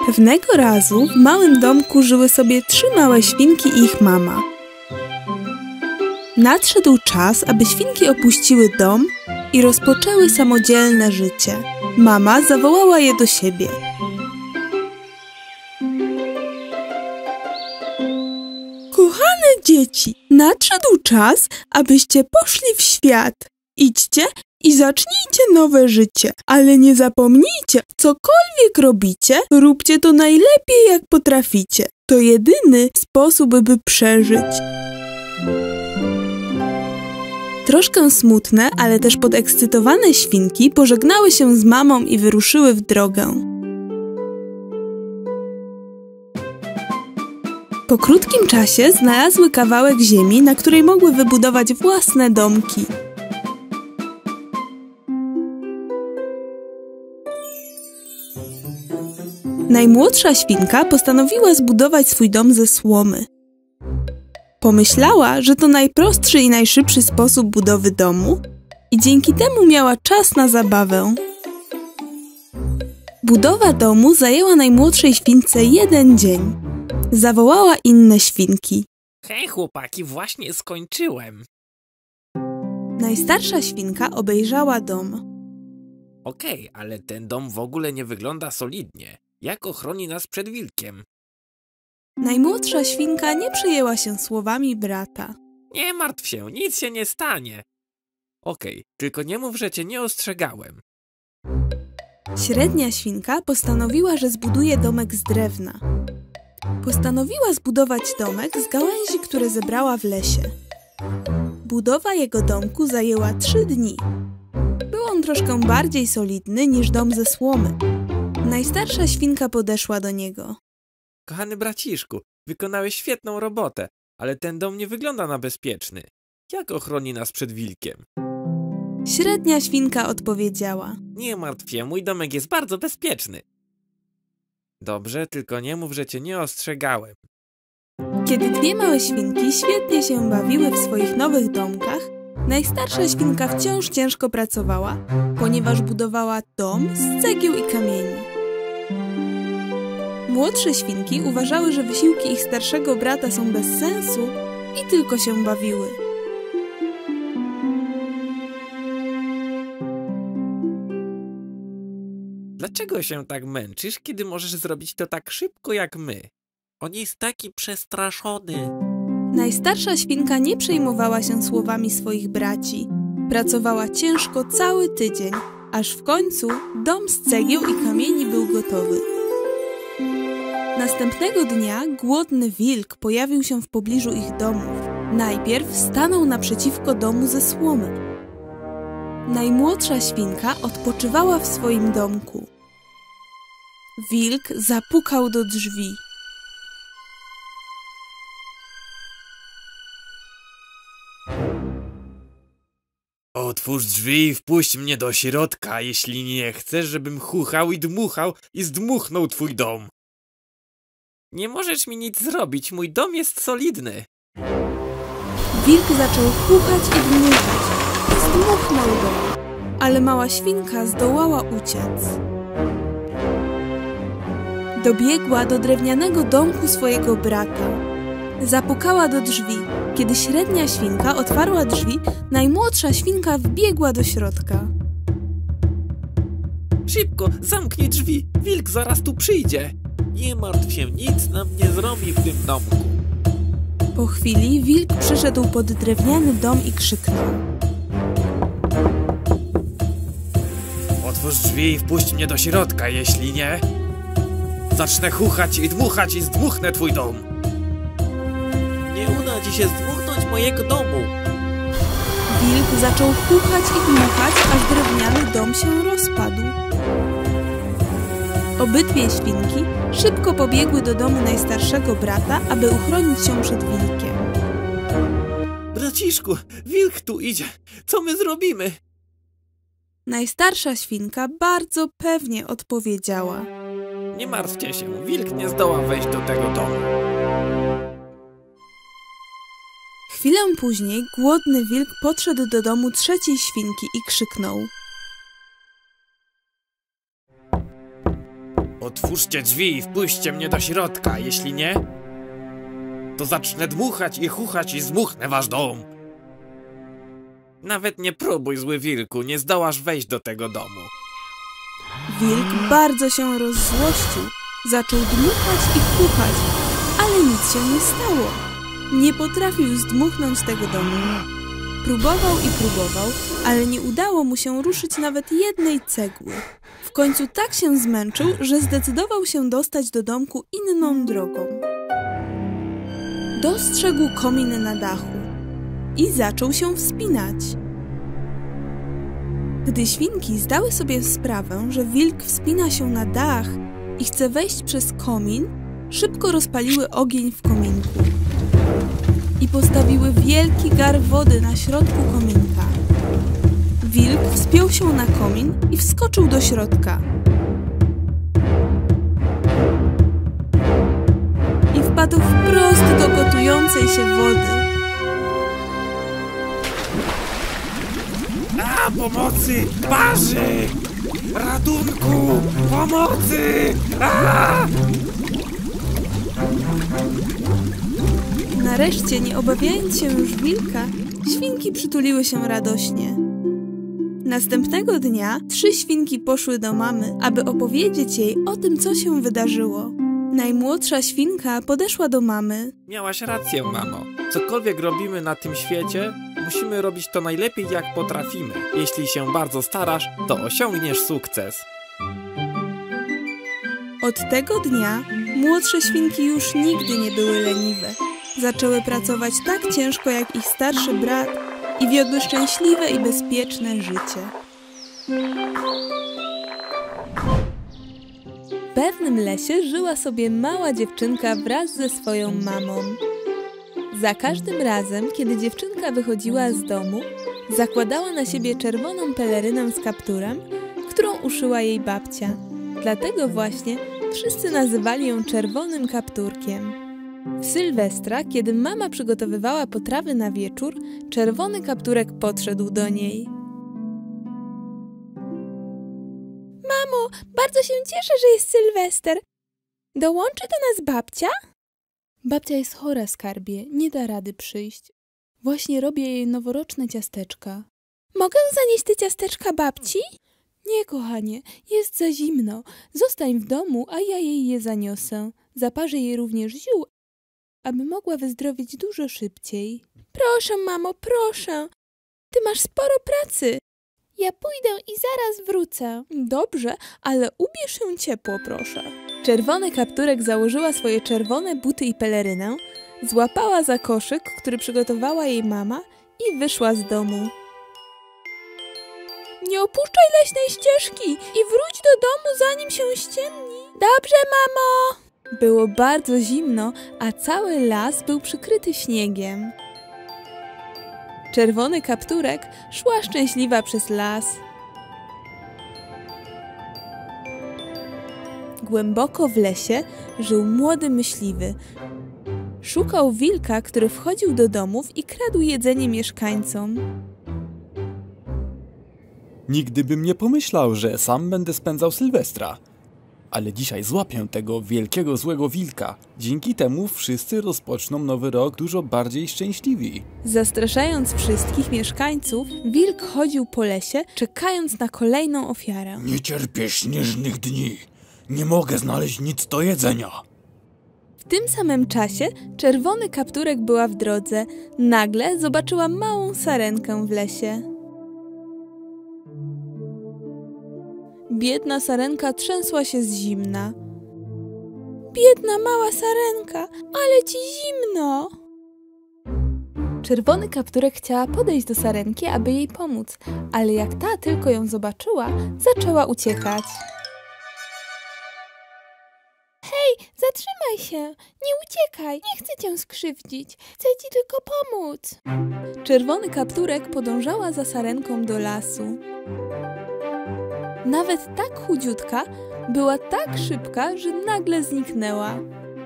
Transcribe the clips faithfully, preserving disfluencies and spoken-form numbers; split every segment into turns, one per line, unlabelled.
Pewnego razu w małym domku żyły sobie trzy małe świnki i ich mama. Nadszedł czas, aby świnki opuściły dom i rozpoczęły samodzielne życie. Mama zawołała je do siebie. Kochane dzieci, nadszedł czas, abyście poszli w świat. Idźcie i zacznijcie nowe życie, ale nie zapomnijcie, cokolwiek robicie, róbcie to najlepiej jak potraficie. To jedyny sposób, by przeżyć. Troszkę smutne, ale też podekscytowane świnki pożegnały się z mamą i wyruszyły w drogę. Po krótkim czasie znalazły kawałek ziemi, na której mogły wybudować własne domki. Najmłodsza świnka postanowiła zbudować swój dom ze słomy. Pomyślała, że to najprostszy i najszybszy sposób budowy domu i dzięki temu miała czas na zabawę. Budowa domu zajęła najmłodszej śwince jeden dzień. Zawołała inne świnki.
Hej chłopaki, właśnie skończyłem.
Najstarsza świnka obejrzała dom.
Okej, ale ten dom w ogóle nie wygląda solidnie. Jak ochroni nas przed wilkiem?
Najmłodsza świnka nie przejęła się słowami brata.
Nie martw się, nic się nie stanie. Okej, tylko nie mów, że cię nie ostrzegałem.
Średnia świnka postanowiła, że zbuduje domek z drewna. Postanowiła zbudować domek z gałęzi, które zebrała w lesie. Budowa jego domku zajęła trzy dni. Był on troszkę bardziej solidny niż dom ze słomy. Najstarsza świnka podeszła do niego.
Kochany braciszku, wykonałeś świetną robotę, ale ten dom nie wygląda na bezpieczny. Jak ochroni nas przed wilkiem?
Średnia świnka odpowiedziała.
Nie martw się, mój domek jest bardzo bezpieczny. Dobrze, tylko nie mów, że cię nie ostrzegałem.
Kiedy dwie małe świnki świetnie się bawiły w swoich nowych domkach, najstarsza świnka wciąż ciężko pracowała, ponieważ budowała dom z cegieł i kamieni. Młodsze świnki uważały, że wysiłki ich starszego brata są bez sensu i tylko się bawiły.
Dlaczego się tak męczysz, kiedy możesz zrobić to tak szybko jak my? On jest taki przestraszony.
Najstarsza świnka nie przejmowała się słowami swoich braci. Pracowała ciężko cały tydzień, aż w końcu dom z cegieł i kamieni był gotowy. Następnego dnia głodny wilk pojawił się w pobliżu ich domów. Najpierw stanął naprzeciwko domu ze słomy. Najmłodsza świnka odpoczywała w swoim domku. Wilk zapukał do drzwi.
Otwórz drzwi i wpuść mnie do środka, jeśli nie chcesz, żebym chuchał i dmuchał i zdmuchnął twój dom. Nie możesz mi nic zrobić, mój dom jest solidny.
Wilk zaczął chuchać i dmuchać. Zdmuchnął dom, ale mała świnka zdołała uciec. Dobiegła do drewnianego domku swojego brata. Zapukała do drzwi. Kiedy średnia świnka otwarła drzwi, najmłodsza świnka wbiegła do środka.
Szybko, zamknij drzwi, wilk zaraz tu przyjdzie. Nie martw się, nic nam nie zrobi w tym domku.
Po chwili wilk przyszedł pod drewniany dom i krzyknął.
Otwórz drzwi i wpuść mnie do środka, jeśli nie, zacznę chuchać i dmuchać i zdmuchnę twój dom. Nie uda ci się zdmuchnąć mojego domu.
Wilk zaczął chuchać i dmuchać, aż drewniany dom się rozpadł. Obydwie świnki szybko pobiegły do domu najstarszego brata, aby uchronić się przed wilkiem.
Braciszku, wilk tu idzie. Co my zrobimy?
Najstarsza świnka bardzo pewnie odpowiedziała.
Nie martwcie się, wilk nie zdoła wejść do tego domu.
Chwilę później głodny wilk podszedł do domu trzeciej świnki i krzyknął.
Otwórzcie drzwi i wpuśćcie mnie do środka, jeśli nie, to zacznę dmuchać i chuchać i zdmuchnę wasz dom. Nawet nie próbuj, zły wilku, nie zdołasz wejść do tego domu.
Wilk bardzo się rozzłościł, zaczął dmuchać i chuchać, ale nic się nie stało. Nie potrafił zdmuchnąć tego domu. Próbował i próbował, ale nie udało mu się ruszyć nawet jednej cegły. W końcu tak się zmęczył, że zdecydował się dostać do domku inną drogą. Dostrzegł komin na dachu i zaczął się wspinać. Gdy świnki zdały sobie sprawę, że wilk wspina się na dach i chce wejść przez komin, szybko rozpaliły ogień w kominku i postawiły wielki gar wody na środku kominka. Wilk wspiął się na komin i wskoczył do środka. I wpadł wprost do gotującej się wody.
A, pomocy! Parzy! Ratunku! Pomocy! A!
Nareszcie, nie obawiając się już wilka, świnki przytuliły się radośnie. Następnego dnia trzy świnki poszły do mamy, aby opowiedzieć jej o tym, co się wydarzyło. Najmłodsza świnka podeszła do mamy.
Miałaś rację, mamo. Cokolwiek robimy na tym świecie, musimy robić to najlepiej, jak potrafimy. Jeśli się bardzo starasz, to osiągniesz sukces.
Od tego dnia młodsze świnki już nigdy nie były leniwe. Zaczęły pracować tak ciężko jak ich starszy brat i wiodły szczęśliwe i bezpieczne życie. W pewnym lesie żyła sobie mała dziewczynka wraz ze swoją mamą. Za każdym razem, kiedy dziewczynka wychodziła z domu, zakładała na siebie czerwoną pelerynę z kapturem, którą uszyła jej babcia. Dlatego właśnie wszyscy nazywali ją czerwonym kapturkiem. W Sylwestra, kiedy mama przygotowywała potrawy na wieczór, czerwony kapturek podszedł do niej. Mamo, bardzo się cieszę, że jest Sylwester. Dołączy do nas babcia? Babcia jest chora, skarbie, nie da rady przyjść. Właśnie robię jej noworoczne ciasteczka. Mogę zanieść te ciasteczka babci? Nie, kochanie, jest za zimno. Zostań w domu, a ja jej je zaniosę. Zaparzę jej również ziół, aby mogła wyzdrowieć dużo szybciej. Proszę, mamo, proszę. Ty masz sporo pracy. Ja pójdę i zaraz wrócę. Dobrze, ale ubierz się ciepło, proszę. Czerwony kapturek założyła swoje czerwone buty i pelerynę, złapała za koszyk, który przygotowała jej mama i wyszła z domu. Nie opuszczaj leśnej ścieżki i wróć do domu, zanim się ściemni. Dobrze, mamo! Było bardzo zimno, a cały las był przykryty śniegiem. Czerwony kapturek szła szczęśliwa przez las. Głęboko w lesie żył młody myśliwy. Szukał wilka, który wchodził do domów i kradł jedzenie mieszkańcom.
Nigdy bym nie pomyślał, że sam będę spędzał Sylwestra. Ale dzisiaj złapię tego wielkiego złego wilka. Dzięki temu wszyscy rozpoczną nowy rok dużo bardziej szczęśliwi.
Zastraszając wszystkich mieszkańców, wilk chodził po lesie, czekając na kolejną ofiarę.
Nie cierpię śnieżnych dni. Nie mogę znaleźć nic do jedzenia.
W tym samym czasie czerwony kapturek była w drodze. Nagle zobaczyła małą sarenkę w lesie. Biedna sarenka trzęsła się z zimna. Biedna mała sarenka, ale ci zimno! Czerwony kapturek chciała podejść do sarenki, aby jej pomóc, ale jak ta tylko ją zobaczyła, zaczęła uciekać. Hej, zatrzymaj się! Nie uciekaj! Nie chcę cię skrzywdzić! Chcę ci tylko pomóc! Czerwony kapturek podążała za sarenką do lasu. Nawet tak chudziutka była tak szybka, że nagle zniknęła.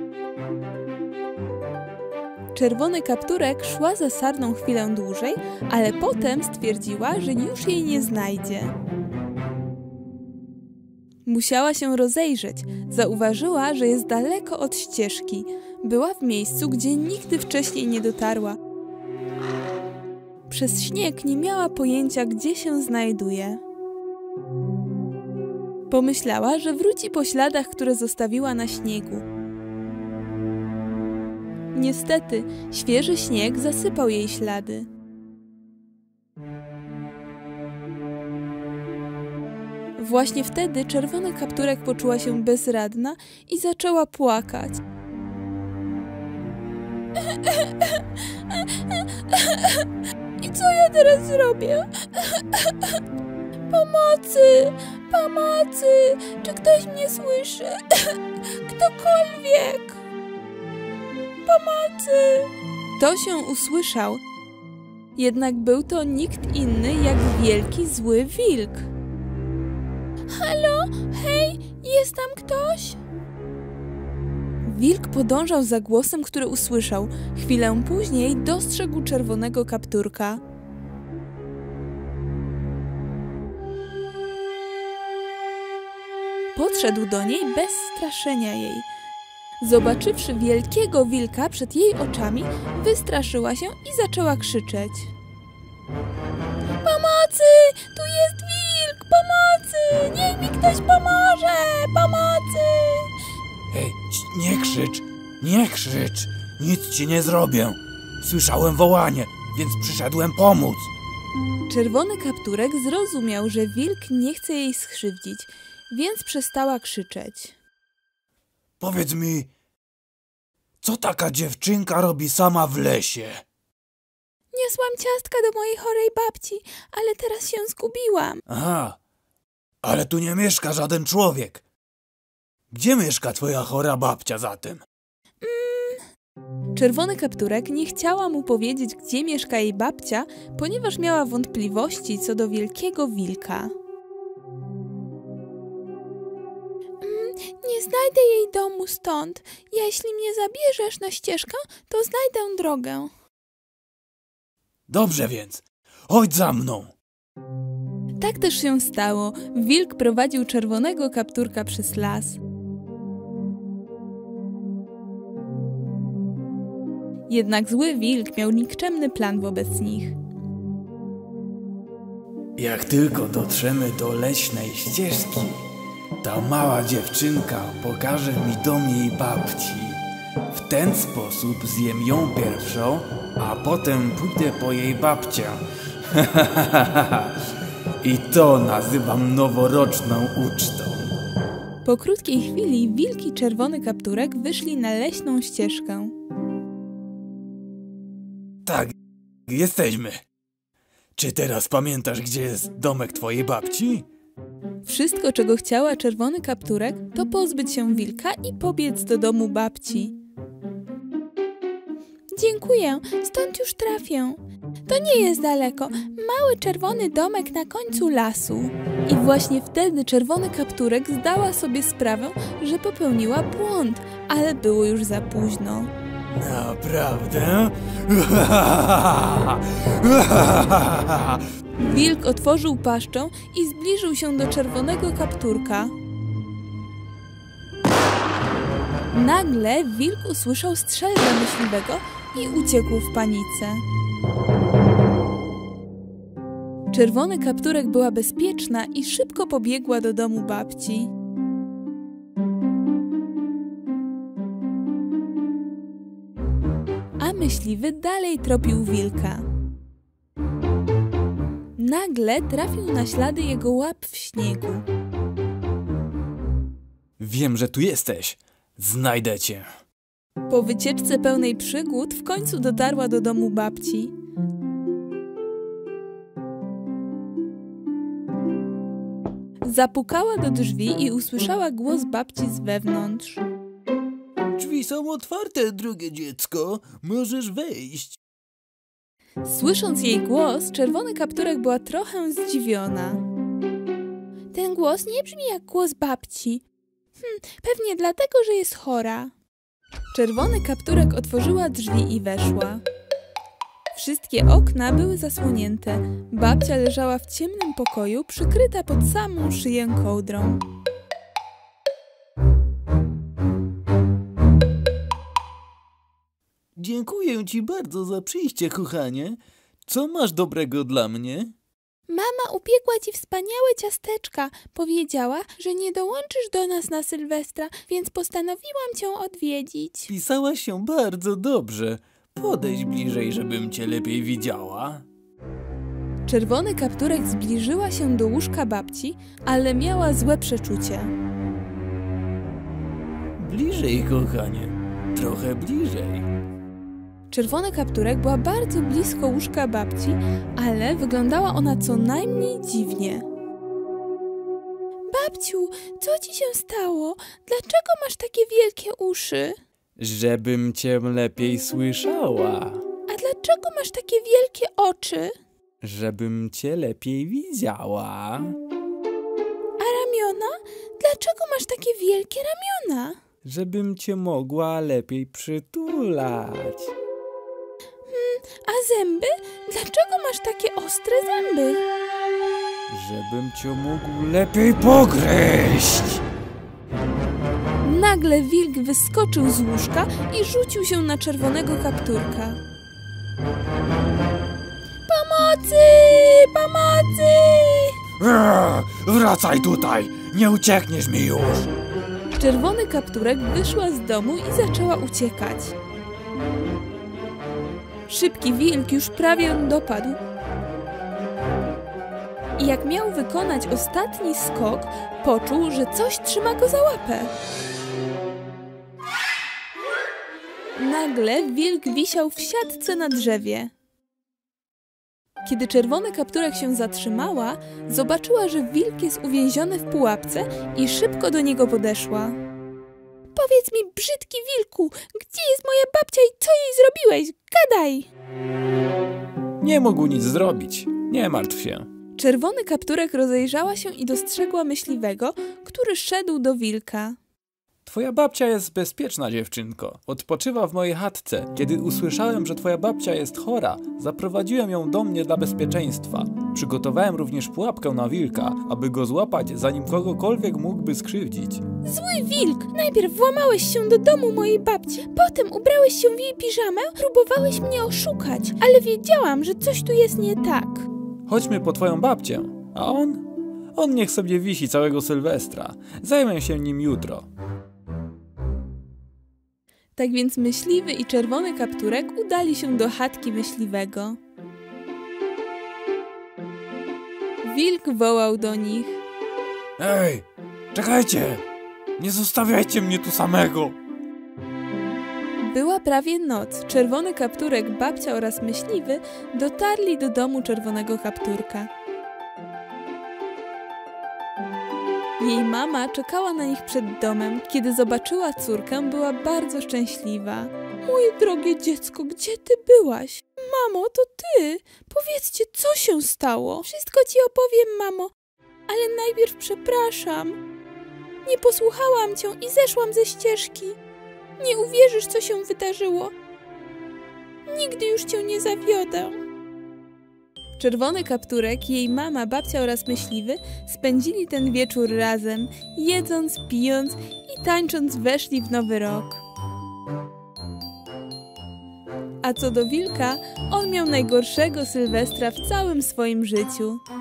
Czerwony kapturek szła za sarną chwilę dłużej, ale potem stwierdziła, że już jej nie znajdzie. Musiała się rozejrzeć. Zauważyła, że jest daleko od ścieżki. Była w miejscu, gdzie nigdy wcześniej nie dotarła. Przez śnieg nie miała pojęcia, gdzie się znajduje. Pomyślała, że wróci po śladach, które zostawiła na śniegu. Niestety, świeży śnieg zasypał jej ślady. Właśnie wtedy Czerwony Kapturek poczuła się bezradna i zaczęła płakać. I co ja teraz zrobię? Pomocy! Pomocy! Czy ktoś mnie słyszy? Ktokolwiek! Pomocy! To się usłyszał. Jednak był to nikt inny jak wielki, zły wilk. Halo? Hej, jest tam ktoś? Wilk podążał za głosem, który usłyszał. Chwilę później dostrzegł Czerwonego Kapturka. Podszedł do niej bez straszenia jej. Zobaczywszy wielkiego wilka przed jej oczami, wystraszyła się i zaczęła krzyczeć. Pomocy! Tu jest wilk! Pomocy! Niech mi ktoś pomoże! Pomocy!
Hej, nie krzycz, nie krzycz, nic ci nie zrobię. Słyszałem wołanie, więc przyszedłem pomóc.
Czerwony Kapturek zrozumiał, że wilk nie chce jej skrzywdzić, więc przestała krzyczeć.
Powiedz mi, co taka dziewczynka robi sama w lesie?
Niosłam ciastka do mojej chorej babci, ale teraz się zgubiłam.
Aha, ale tu nie mieszka żaden człowiek. Gdzie mieszka twoja chora babcia zatem?
Mm. Czerwony Kapturek nie chciała mu powiedzieć, gdzie mieszka jej babcia, ponieważ miała wątpliwości co do wielkiego wilka. Mm, nie znajdę jej domu stąd. Jeśli mnie zabierzesz na ścieżkę, to znajdę drogę.
Dobrze więc, chodź za mną.
Tak też się stało. Wilk prowadził Czerwonego Kapturka przez las. Jednak zły wilk miał nikczemny plan wobec nich.
Jak tylko dotrzemy do leśnej ścieżki, ta mała dziewczynka pokaże mi dom jej babci. W ten sposób zjem ją pierwszą, a potem pójdę po jej babcię. I to nazywam noworoczną ucztą.
Po krótkiej chwili wilk i Czerwony Kapturek wyszli na leśną ścieżkę.
Tak, jesteśmy. Czy teraz pamiętasz, gdzie jest domek twojej babci?
Wszystko, czego chciała Czerwony Kapturek, to pozbyć się wilka i pobiec do domu babci. Dziękuję, stąd już trafię. To nie jest daleko. Mały czerwony domek na końcu lasu. I właśnie wtedy Czerwony Kapturek zdała sobie sprawę, że popełniła błąd, ale było już za późno.
Naprawdę?
Wilk otworzył paszczę i zbliżył się do Czerwonego Kapturka. Nagle wilk usłyszał strzelbę myśliwego i uciekł w panice. Czerwony Kapturek była bezpieczna i szybko pobiegła do domu babci. A myśliwy dalej tropił wilka. Nagle trafił na ślady jego łap w śniegu.
Wiem, że tu jesteś. Znajdę cię.
Po wycieczce pełnej przygód w końcu dotarła do domu babci. Zapukała do drzwi i usłyszała głos babci z wewnątrz.
Drzwi są otwarte, drogie dziecko. Możesz wejść.
Słysząc jej głos, Czerwony Kapturek była trochę zdziwiona. Ten głos nie brzmi jak głos babci. Hm, pewnie dlatego, że jest chora. Czerwony Kapturek otworzyła drzwi i weszła. Wszystkie okna były zasłonięte. Babcia leżała w ciemnym pokoju, przykryta pod samą szyję kołdrą.
Dziękuję ci bardzo za przyjście, kochanie. Co masz dobrego dla mnie?
Mama upiekła ci wspaniałe ciasteczka. Powiedziała, że nie dołączysz do nas na Sylwestra, więc postanowiłam cię odwiedzić.
Pisałaś się bardzo dobrze. Podejdź bliżej, żebym cię lepiej widziała.
Czerwony kapturek zbliżyła się do łóżka babci, ale miała złe przeczucie.
Bliżej, kochanie. Trochę bliżej.
Czerwony kapturek była bardzo blisko łóżka babci, ale wyglądała ona co najmniej dziwnie. Babciu, co ci się stało? Dlaczego masz takie wielkie uszy?
Żebym cię lepiej słyszała.
A dlaczego masz takie wielkie oczy?
Żebym cię lepiej widziała.
A ramiona? Dlaczego masz takie wielkie ramiona?
Żebym cię mogła lepiej przytulać.
Hmm, a zęby? Dlaczego masz takie ostre zęby?
Żebym cię mógł lepiej pogryźć.
Nagle wilk wyskoczył z łóżka i rzucił się na czerwonego kapturka. Pomocy! Pomocy!
Eee, wracaj tutaj! Nie uciekniesz mi już!
Czerwony kapturek wyszła z domu i zaczęła uciekać. Szybki wilk już prawie ją dopadł. I jak miał wykonać ostatni skok, poczuł, że coś trzyma go za łapę. Nagle wilk wisiał w siatce na drzewie. Kiedy czerwony kapturek się zatrzymała, zobaczyła, że wilk jest uwięziony w pułapce i szybko do niego podeszła. Powiedz mi, brzydki wilku, gdzie jest moja babcia i co jej zrobiłeś? Gadaj!
Nie mógł nic zrobić. Nie martw się.
Czerwony kapturek rozejrzała się i dostrzegła myśliwego, który szedł do wilka.
Twoja babcia jest bezpieczna, dziewczynko. Odpoczywa w mojej chatce. Kiedy usłyszałem, że twoja babcia jest chora, zaprowadziłem ją do mnie dla bezpieczeństwa. Przygotowałem również pułapkę na wilka, aby go złapać, zanim kogokolwiek mógłby skrzywdzić.
Zły wilk! Najpierw włamałeś się do domu mojej babci, potem ubrałeś się w jej piżamę, próbowałeś mnie oszukać, ale wiedziałam, że coś tu jest nie tak.
Chodźmy po twoją babcię. A on? On niech sobie wisi całego Sylwestra. Zajmę się nim jutro.
Tak więc myśliwy i czerwony kapturek udali się do chatki myśliwego. Wilk wołał do nich.
Ej, czekajcie! Nie zostawiajcie mnie tu samego!
Była prawie noc. Czerwony kapturek, babcia oraz myśliwy dotarli do domu czerwonego kapturka. Jej mama czekała na nich przed domem. Kiedy zobaczyła córkę, była bardzo szczęśliwa. Moje drogie dziecko, gdzie ty byłaś? Mamo, to ty! Powiedzcie, co się stało? Wszystko ci opowiem, mamo, ale najpierw przepraszam. Nie posłuchałam cię i zeszłam ze ścieżki. Nie uwierzysz, co się wydarzyło. Nigdy już cię nie zawiodę. Czerwony kapturek, jej mama, babcia oraz myśliwy spędzili ten wieczór razem, jedząc, pijąc i tańcząc weszli w nowy rok. A co do wilka, on miał najgorszego Sylwestra w całym swoim życiu.